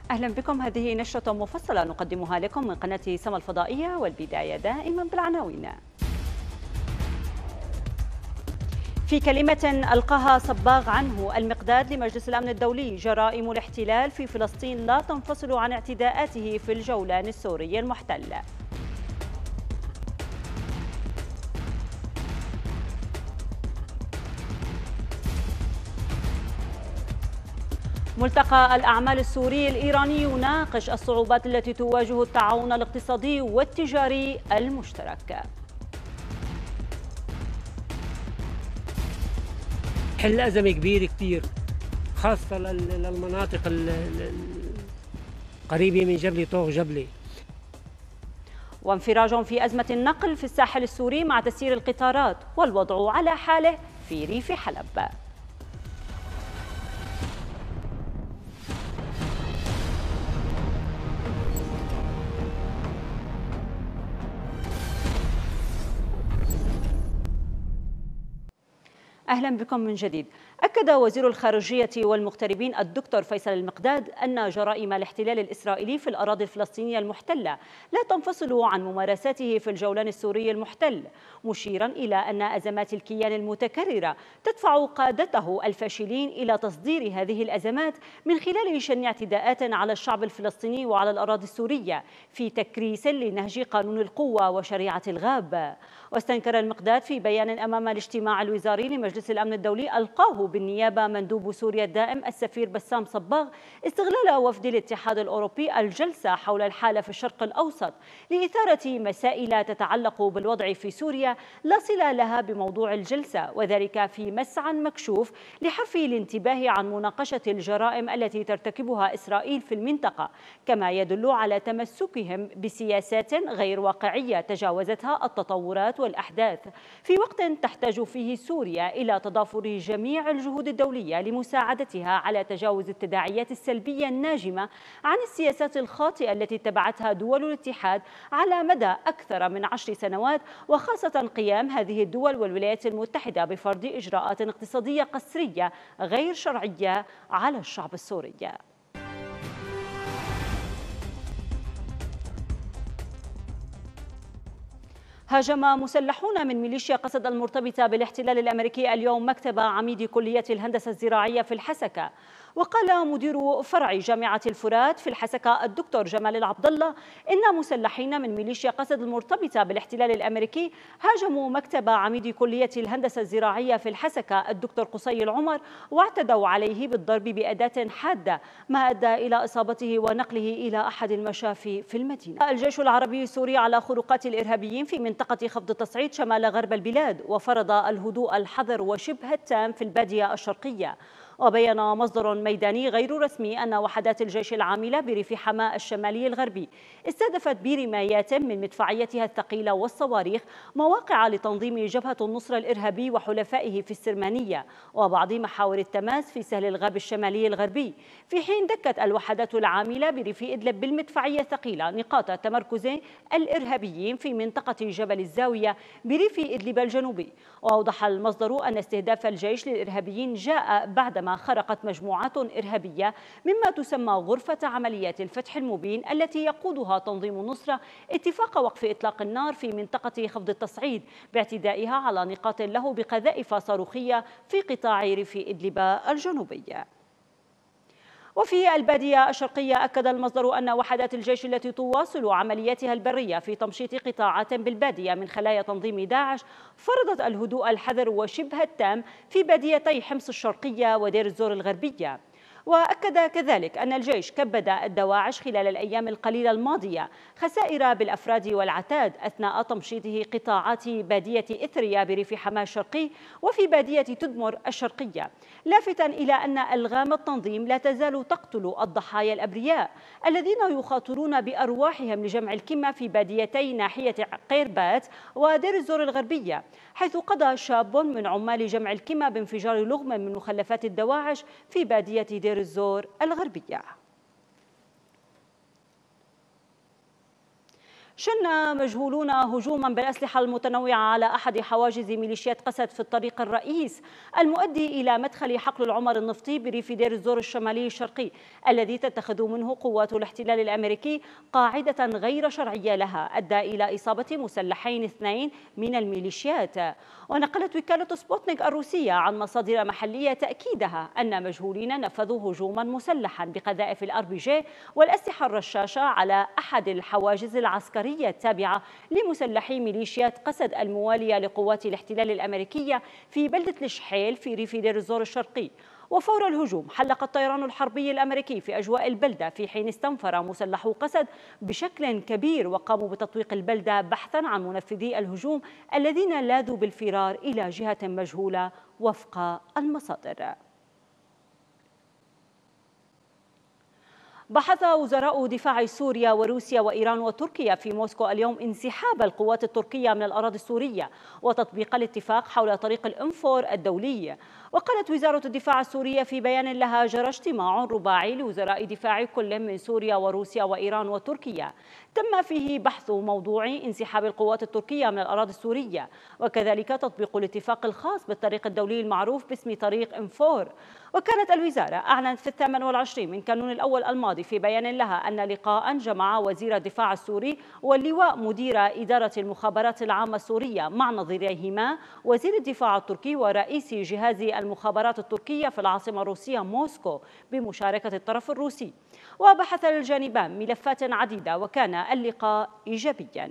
أهلا بكم. هذه نشرة مفصلة نقدمها لكم من قناة سما الفضائية، والبداية دائما بالعناوين. في كلمة ألقاها صباغ عنه المقداد لمجلس الأمن الدولي: جرائم الاحتلال في فلسطين لا تنفصل عن اعتداءاته في الجولان السوري المحتل. ملتقى الأعمال السوري الإيراني يناقش الصعوبات التي تواجه التعاون الاقتصادي والتجاري المشترك. حل أزمة كبيرة كتير، خاصة للمناطق القريبة من جبلة طوغ جبلة. وانفراج في أزمة النقل في الساحل السوري مع تسيير القطارات والوضع على حاله في ريف حلب. أهلا بكم من جديد. أكد وزير الخارجية والمغتربين الدكتور فيصل المقداد أن جرائم الاحتلال الإسرائيلي في الأراضي الفلسطينية المحتلة لا تنفصل عن ممارساته في الجولان السوري المحتل، مشيرا إلى أن أزمات الكيان المتكررة تدفع قادته الفاشلين إلى تصدير هذه الأزمات من خلال شن اعتداءات على الشعب الفلسطيني وعلى الأراضي السورية في تكريس لنهج قانون القوة وشريعة الغاب. واستنكر المقداد في بيان أمام الاجتماع الوزاري لمجلس الأمن الدولي ألقاه بالنيابة مندوب سوريا الدائم السفير بسام صباغ استغلال وفد الاتحاد الأوروبي الجلسة حول الحالة في الشرق الأوسط لإثارة مسائل تتعلق بالوضع في سوريا لا صلة لها بموضوع الجلسة، وذلك في مسعى مكشوف لحرف الانتباه عن مناقشة الجرائم التي ترتكبها إسرائيل في المنطقة، كما يدل على تمسكهم بسياسات غير واقعية تجاوزتها التطورات والأحداث في وقت تحتاج فيه سوريا إلى تضافر جميع الجهود الدولية لمساعدتها على تجاوز التداعيات السلبية الناجمة عن السياسات الخاطئة التي اتبعتها دول الاتحاد على مدى أكثر من 10 سنوات، وخاصة قيام هذه الدول والولايات المتحدة بفرض إجراءات اقتصادية قسرية غير شرعية على الشعب السوري. هاجم مسلحون من ميليشيا قسد المرتبطة بالاحتلال الأمريكي اليوم مكتب عميد كلية الهندسة الزراعية في الحسكة. وقال مدير فرع جامعة الفرات في الحسكة الدكتور جمال العبد الله إن مسلحين من ميليشيا قسد المرتبطة بالاحتلال الأمريكي هاجموا مكتب عميد كلية الهندسة الزراعية في الحسكة الدكتور قصي العمر واعتدوا عليه بالضرب بأداة حادة، ما أدى إلى إصابته ونقله إلى أحد المشافي في المدينة. الجيش العربي السوري على خروقات الإرهابيين في منطقة خفض التصعيد شمال غرب البلاد، وفرض الهدوء الحظر وشبه التام في البادية الشرقية. وبين مصدر ميداني غير رسمي أن وحدات الجيش العاملة بريف حماة الشمالي الغربي استهدفت برمايات من مدفعيتها الثقيلة والصواريخ مواقع لتنظيم جبهة النصرة الإرهابي وحلفائه في السرمانية وبعض محاور التماس في سهل الغاب الشمالي الغربي، في حين دكت الوحدات العاملة بريف إدلب بالمدفعية الثقيلة نقاط تمركز الإرهابيين في منطقة جبل الزاوية بريف إدلب الجنوبي. وأوضح المصدر أن استهداف الجيش للإرهابيين جاء بعدما خرقت مجموعات إرهابية مما تسمى غرفة عمليات الفتح المبين التي يقودها تنظيم النصرة اتفاق وقف إطلاق النار في منطقة خفض التصعيد باعتدائها على نقاط له بقذائف صاروخية في قطاع ريف إدلب الجنوبي. وفي البادية الشرقية أكد المصدر أن وحدات الجيش التي تواصل عملياتها البرية في تمشيط قطاعات بالبادية من خلايا تنظيم داعش فرضت الهدوء الحذر وشبه التام في باديتي حمص الشرقية ودير الزور الغربية. وأكد كذلك أن الجيش كبد الدواعش خلال الأيام القليلة الماضية خسائر بالأفراد والعتاد أثناء تمشيطه قطاعات بادية إثريا بريف حماة الشرقي وفي بادية تدمر الشرقية، لافتا إلى أن ألغام التنظيم لا تزال تقتل الضحايا الأبرياء الذين يخاطرون بأرواحهم لجمع الكمة في باديتي ناحية قيربات ودير الزور الغربية، حيث قضى شاب من عمال جمع الكمة بانفجار لغم من مخلفات الدواعش في بادية دير الزور الغربية. شن مجهولون هجوما بالأسلحة المتنوعة على أحد حواجز ميليشيات قسد في الطريق الرئيس المؤدي إلى مدخل حقل العمر النفطي بريف دير الزور الشمالي الشرقي، الذي تتخذ منه قوات الاحتلال الأمريكي قاعدة غير شرعية لها، أدى إلى إصابة مسلحين 2 من الميليشيات. ونقلت وكالة سبوتنيك الروسية عن مصادر محلية تأكيدها أن مجهولين نفذوا هجوما مسلحا بقذائف الRPG والأسلحة الرشاشة على أحد الحواجز العسكرية التابعة لمسلحي ميليشيات قسد الموالية لقوات الاحتلال الأمريكية في بلدة الشحيل في ريف دير الزور الشرقي. وفور الهجوم حلق الطيران الحربي الأمريكي في أجواء البلدة، في حين استنفر مسلحو قسد بشكل كبير وقاموا بتطويق البلدة بحثا عن منفذي الهجوم الذين لاذوا بالفرار إلى جهة مجهولة وفق المصادر. بحث وزراء دفاع سوريا وروسيا وإيران وتركيا في موسكو اليوم انسحاب القوات التركية من الأراضي السورية وتطبيق الاتفاق حول طريق الإنفور الدولي. وقالت وزارة الدفاع السورية في بيان لها: جرى اجتماع رباعي لوزراء دفاع كل من سوريا وروسيا وإيران وتركيا تم فيه بحث موضوع انسحاب القوات التركية من الأراضي السورية، وكذلك تطبيق الاتفاق الخاص بالطريق الدولي المعروف باسم طريق إنفور. وكانت الوزارة أعلنت في 28 من كانون الأول الماضي في بيان لها أن لقاء جمع وزير الدفاع السوري واللواء مدير إدارة المخابرات العامة السورية مع نظيريهما وزير الدفاع التركي ورئيس جهاز المخابرات التركية في العاصمة الروسية موسكو بمشاركة الطرف الروسي. وبحث الجانبان ملفات عديدة وكان اللقاء إيجابيا.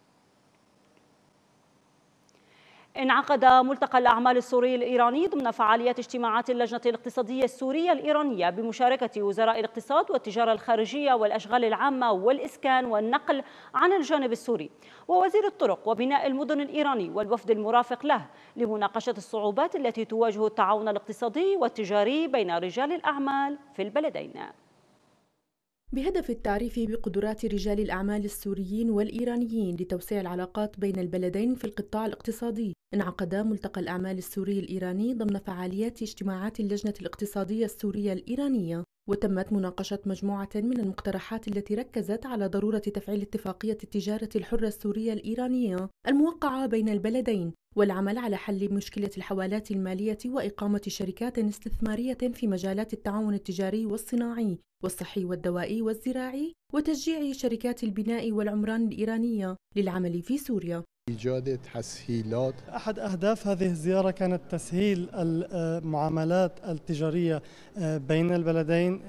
انعقد ملتقى الأعمال السوري الإيراني ضمن فعاليات اجتماعات اللجنة الاقتصادية السورية الإيرانية بمشاركة وزراء الاقتصاد والتجارة الخارجية والأشغال العامة والإسكان والنقل عن الجانب السوري ووزير الطرق وبناء المدن الإيراني والوفد المرافق له لمناقشة الصعوبات التي تواجه التعاون الاقتصادي والتجاري بين رجال الأعمال في البلدين. بهدف التعريف بقدرات رجال الأعمال السوريين والإيرانيين لتوسيع العلاقات بين البلدين في القطاع الاقتصادي، انعقد ملتقى الأعمال السوري الإيراني ضمن فعاليات اجتماعات اللجنة الاقتصادية السورية الإيرانية، وتمت مناقشة مجموعة من المقترحات التي ركزت على ضرورة تفعيل اتفاقية التجارة الحرة السورية الإيرانية الموقعة بين البلدين، والعمل على حل مشكلة الحوالات المالية وإقامة شركات استثمارية في مجالات التعاون التجاري والصناعي والصحي والدوائي والزراعي، وتشجيع شركات البناء والعمران الإيرانية للعمل في سوريا. إيجاد تسهيلات. أحد أهداف هذه الزيارة كانت تسهيل المعاملات التجارية بين البلدين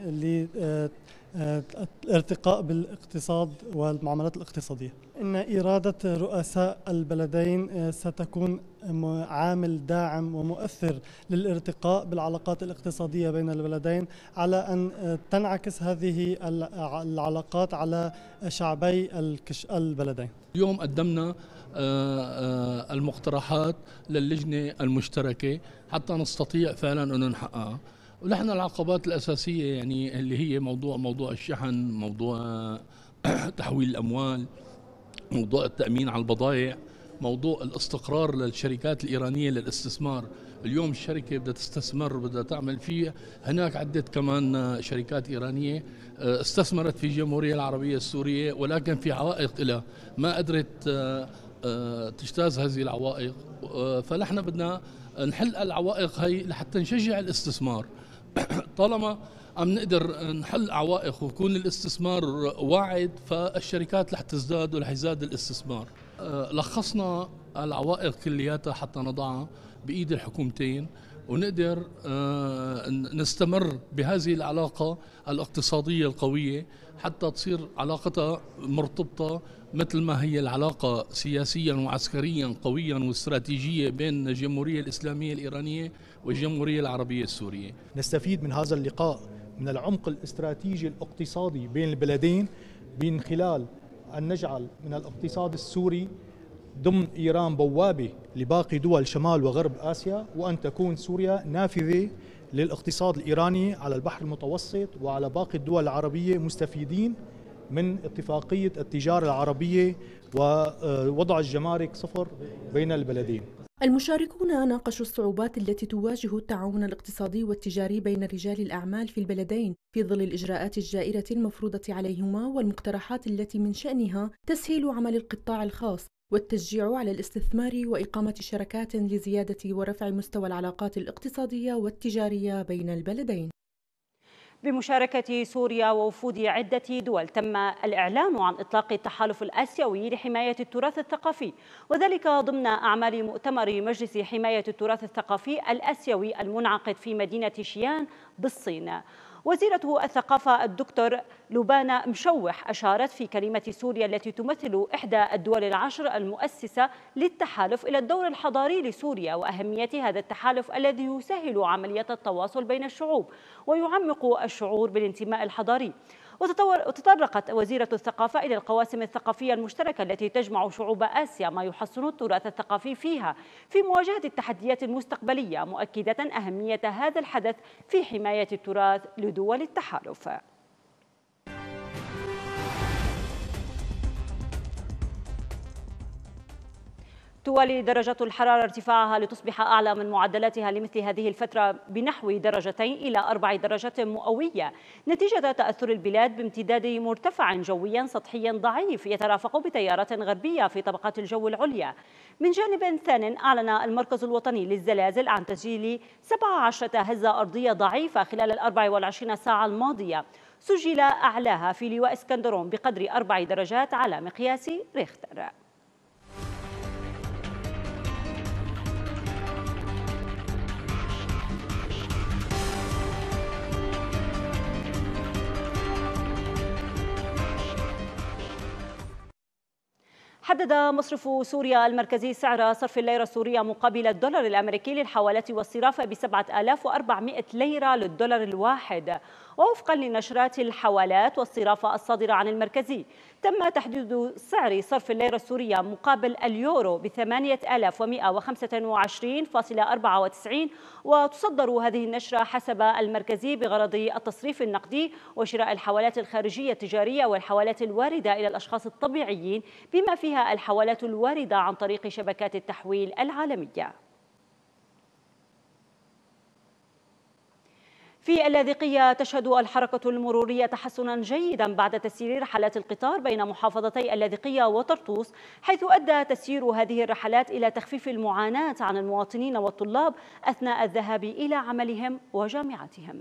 للارتقاء بالاقتصاد والمعاملات الاقتصادية. إن إرادة رؤساء البلدين ستكون عامل داعم ومؤثر للارتقاء بالعلاقات الاقتصادية بين البلدين، على أن تنعكس هذه العلاقات على شعبي البلدين. اليوم قدمنا المقترحات للجنة المشتركة حتى نستطيع فعلا أن نحققها. ونحن العقبات الأساسية يعني اللي هي موضوع الشحن، موضوع تحويل الأموال، موضوع التأمين على البضائع، موضوع الاستقرار للشركات الإيرانية للاستثمار. اليوم الشركة بدها تستثمر، بدها تعمل فيه هناك عدة كمان شركات إيرانية استثمرت في الجمهورية العربية السورية، ولكن في عوائق لها ما قدرت تجتاز هذه العوائق. فنحن بدنا نحل العوائق هي لحتى نشجع الاستثمار. طالما عم نقدر نحل عوائق ويكون الاستثمار واعد، فالشركات رح تزداد ورح يزداد الاستثمار. لخصنا العوائق كلياتها حتى نضعها بإيد الحكومتين ونقدر نستمر بهذه العلاقة الاقتصادية القوية حتى تصير علاقتها مرتبطة مثل ما هي العلاقة سياسيا وعسكريا قويا واستراتيجية بين الجمهورية الإسلامية الإيرانية والجمهورية العربية السورية. نستفيد من هذا اللقاء من العمق الاستراتيجي الاقتصادي بين البلدين، من خلال أن نجعل من الاقتصاد السوري ضمن إيران بوابة لباقي دول شمال وغرب آسيا، وأن تكون سوريا نافذة للاقتصاد الإيراني على البحر المتوسط وعلى باقي الدول العربية، مستفيدين من اتفاقية التجارة العربية ووضع الجمارك صفر بين البلدين. المشاركون ناقشوا الصعوبات التي تواجه التعاون الاقتصادي والتجاري بين رجال الأعمال في البلدين في ظل الإجراءات الجائرة المفروضة عليهما والمقترحات التي من شأنها تسهيل عمل القطاع الخاص والتشجيع على الاستثمار وإقامة شراكات لزيادة ورفع مستوى العلاقات الاقتصادية والتجارية بين البلدين. بمشاركة سوريا ووفود عدة دول تم الإعلان عن إطلاق التحالف الآسيوي لحماية التراث الثقافي، وذلك ضمن أعمال مؤتمر مجلس حماية التراث الثقافي الآسيوي المنعقد في مدينة شيان بالصين. وزيرة الثقافة الدكتور لبانة مشوح أشارت في كلمة سوريا التي تمثل إحدى الدول العشر المؤسسة للتحالف إلى الدور الحضاري لسوريا وأهمية هذا التحالف الذي يسهل عملية التواصل بين الشعوب ويعمق الشعور بالانتماء الحضاري. وتطرقت وزيرة الثقافة إلى القواسم الثقافية المشتركة التي تجمع شعوب آسيا ما يحسن التراث الثقافي فيها في مواجهة التحديات المستقبلية، مؤكدة أهمية هذا الحدث في حماية التراث لدول التحالف. توالي درجة الحرارة ارتفاعها لتصبح أعلى من معدلاتها لمثل هذه الفترة بنحو 2 إلى 4 درجات مئوية، نتيجة تأثر البلاد بامتداد مرتفع جوي سطحي ضعيف يترافق بتيارات غربية في طبقات الجو العليا. من جانب ثان، أعلن المركز الوطني للزلازل عن تسجيل 17 هزة أرضية ضعيفة خلال 24 ساعة الماضية، سجل أعلاها في لواء اسكندرون بقدر 4 درجات على مقياس ريختر. حدد مصرف سوريا المركزي سعر صرف الليرة السورية مقابل الدولار الأمريكي للحوالات والصرافة ب 7400 ليرة للدولار الواحد. ووفقا لنشرات الحوالات والصرافة الصادرة عن المركزي، تم تحديد سعر صرف الليرة السورية مقابل اليورو ب 8125.94، وتصدر هذه النشرة حسب المركزي بغرض التصريف النقدي وشراء الحوالات الخارجية التجارية والحوالات الواردة إلى الأشخاص الطبيعيين، بما فيها الحوالات الواردة عن طريق شبكات التحويل العالمية. في اللاذقية تشهد الحركة المرورية تحسنا جيدا بعد تسيير رحلات القطار بين محافظتي اللاذقية وطرطوس، حيث أدى تسيير هذه الرحلات إلى تخفيف المعاناة عن المواطنين والطلاب أثناء الذهاب إلى عملهم وجامعاتهم.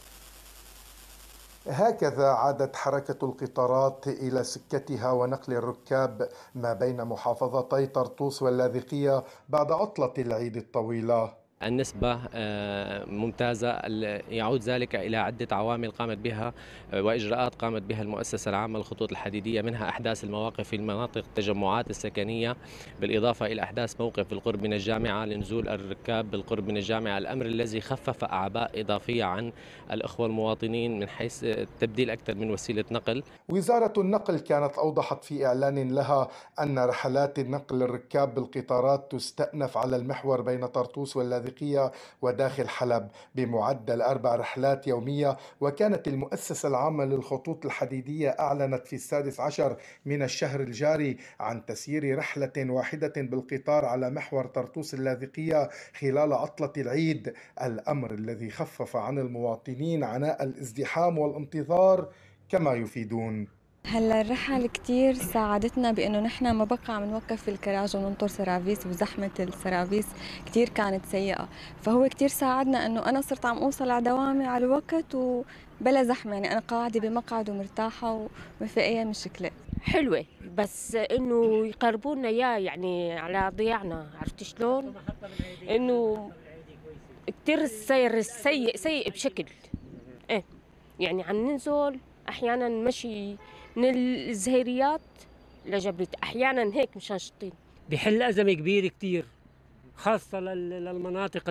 هكذا عادت حركة القطارات إلى سكتها ونقل الركاب ما بين محافظتي طرطوس واللاذقية بعد عطلة العيد الطويلة. النسبة ممتازة، يعود ذلك إلى عدة عوامل قامت بها وإجراءات قامت بها المؤسسة العامة للخطوط الحديدية، منها أحداث المواقف في المناطق التجمعات السكنية، بالإضافة إلى أحداث موقف بالقرب من الجامعة لنزول الركاب بالقرب من الجامعة، الأمر الذي خفف أعباء إضافية عن الأخوة المواطنين من حيث تبديل أكثر من وسيلة نقل. وزارة النقل كانت أوضحت في إعلان لها أن رحلات النقل الركاب بالقطارات تستأنف على المحور بين طرطوس واللاذقية وداخل حلب بمعدل 4 رحلات يومية. وكانت المؤسسة العامة للخطوط الحديدية أعلنت في 16 من الشهر الجاري عن تسيير رحلة واحدة بالقطار على محور طرطوس اللاذقية خلال عطلة العيد، الأمر الذي خفف عن المواطنين عناء الازدحام والانتظار كما يفيدون. هلا الرحل كتير ساعدتنا بانه نحن ما بقى عم نوقف في الكراج وننطر سرافيس، وزحمه السرافيس كتير كانت سيئه، فهو كتير ساعدنا انه انا صرت عم اوصل على دوامي على الوقت وبلا زحمه، يعني انا قاعده بمقعد ومرتاحه وما في اي مشكله. حلوه بس انه يقربونا اياه يعني على ضياعنا، عرفت شلون؟ انه كتير السير سيء بشكل يعني عم ننزل احيانا مشي من الزهيريات لجبلت، احيانا هيك مشان شطين. بحل أزمة كبيرة كتير، خاصة للمناطق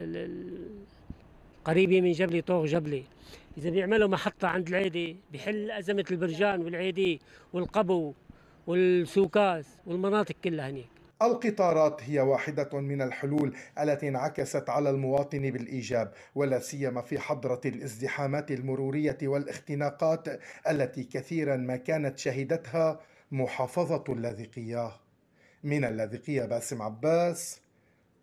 القريبة من جبلة طوغ جبلة. إذا بيعملوا محطة عند العيدة بحل أزمة البرجان والعيدة والقبو والسوكاس والمناطق كلها هنيك. القطارات هي واحدة من الحلول التي انعكست على المواطن بالإيجاب، ولا سيما في حضرة الازدحامات المرورية والاختناقات التي كثيرا ما كانت شهدتها محافظة اللاذقية. من اللاذقية باسم عباس،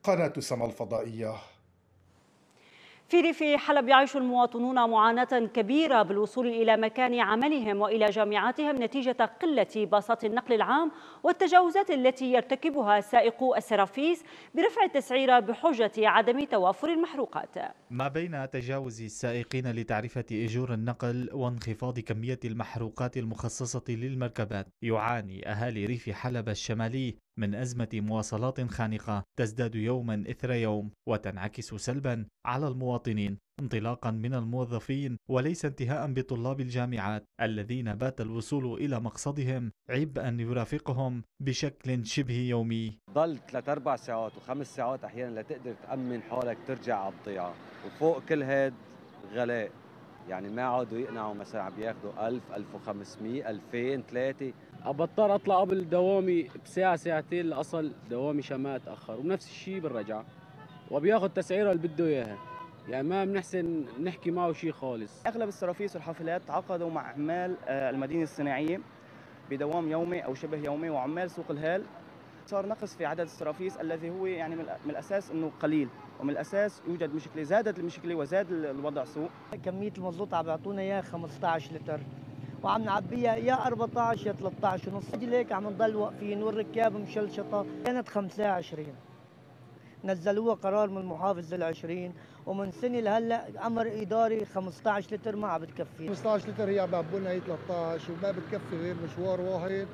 قناة سما الفضائية. في ريف حلب يعيش المواطنون معاناة كبيرة بالوصول إلى مكان عملهم وإلى جامعاتهم نتيجة قلة باصات النقل العام والتجاوزات التي يرتكبها سائقو السرافيس برفع التسعير بحجة عدم توافر المحروقات. ما بين تجاوز السائقين لتعرفة أجور النقل وانخفاض كمية المحروقات المخصصة للمركبات، يعاني أهالي ريف حلب الشمالي من أزمة مواصلات خانقة تزداد يوما إثر يوم وتنعكس سلبا على المواطنين، انطلاقا من الموظفين وليس انتهاء بطلاب الجامعات الذين بات الوصول إلى مقصدهم عبئا يرافقهم بشكل شبه يومي. ضل 3-4 ساعات و5 ساعات أحيانا لتقدر تأمن حالك ترجع على الضيعة، وفوق كل هاد غلاء، يعني ما عادوا يقنعوا مثلا عم ياخذوا 1000 1500 2000 3. بضطر اطلع قبل دوامي بساعه ساعتين لاصل دوامي عشان ما اتاخر، ونفس الشيء بالرجعه، وبياخذ تسعيره اللي بده اياها، يعني ما بنحسن نحكي معه شيء خالص. اغلب السرافيس والحافلات تعاقدوا مع عمال المدينه الصناعيه بدوام يومي او شبه يومي، وعمال سوق الهال صار نقص في عدد السرافيس الذي هو يعني من الاساس انه قليل، ومن الاساس يوجد مشكله، زادت المشكله وزاد الوضع سوء. كميه المازوت عم بيعطونا اياها 15 لتر وعم نعبيها يا 14 يا 13 ونص، ليك عم نضل واقفين والركاب مشلشطه. كانت 25 نزلوها قرار من المحافظ ال20، ومن سنه لهلا امر اداري 15 لتر ما عم بتكفي. 15 لتر هي عم بيعبونا هي 13 وما بتكفي غير مشوار واحد،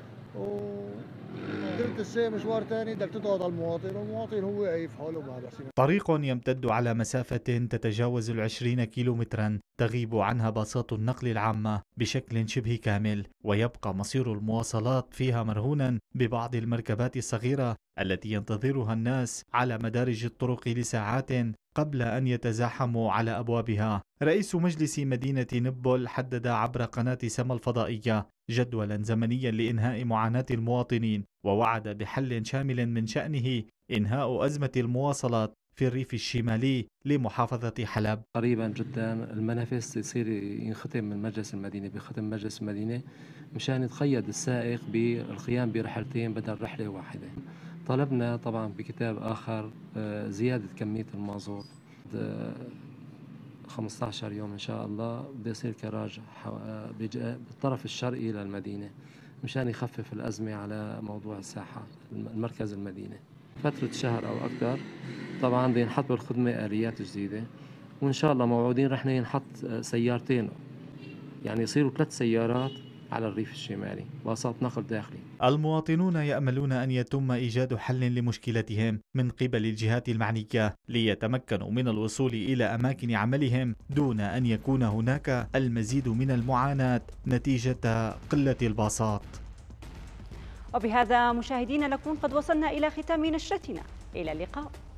ثلث الساعة مشوار ثاني بدك تضغط على المواطن، والمواطن هو عايف حاله بعد حسين. طريق يمتد على مسافة تتجاوز 20 كيلومترا تغيب عنها باصات النقل العامة بشكل شبه كامل، ويبقى مصير المواصلات فيها مرهونا ببعض المركبات الصغيرة التي ينتظرها الناس على مدارج الطرق لساعات قبل أن يتزاحموا على أبوابها. رئيس مجلس مدينة نبل حدد عبر قناة سما الفضائية جدولا زمنيا لإنهاء معاناة المواطنين، ووعد بحل شامل من شأنه إنهاء أزمة المواصلات في الريف الشمالي لمحافظة حلب. قريبا جدا المنافس يصير ينختم من مجلس المدينة، بختم مجلس المدينة مشان يتقيد السائق بالقيام برحلتين بدل رحلة واحدة. طلبنا طبعا بكتاب آخر زيادة كمية المازوت 15 يوم إن شاء الله، بده يصير كراج بالطرف الشرقي للمدينة مشان يخفف الأزمة على موضوع الساحة المركز المدينة. فترة شهر أو أكثر طبعا بده ينحط بالخدمة آليات جديدة، وإن شاء الله موعودين رح ينحط سيارتين، يعني يصيروا 3 سيارات على الريف الشمالي، باصات نقل داخلي. المواطنون يأملون أن يتم إيجاد حل لمشكلتهم من قبل الجهات المعنية ليتمكنوا من الوصول إلى أماكن عملهم دون أن يكون هناك المزيد من المعاناة نتيجة قلة الباصات. وبهذا مشاهدينا نكون قد وصلنا إلى ختام نشرتنا، إلى اللقاء.